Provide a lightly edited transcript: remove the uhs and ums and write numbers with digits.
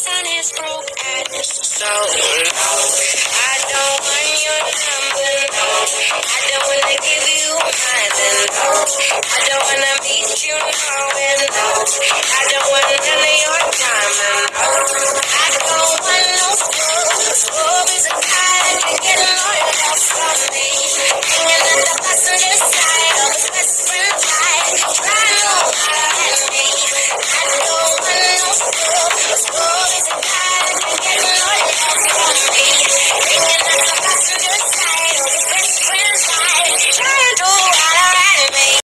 on his broke ass. So no, I don't want your number, no. I don't wanna give you mine, no. I don't wanna meet you nowhere, no. I don't want none of your time, no. I don't want no love is a guy that can get loyal from me. Hanging at the passenger side of his best friend's ride, trying to hide me. I don't want no love is a guy that can get loyal.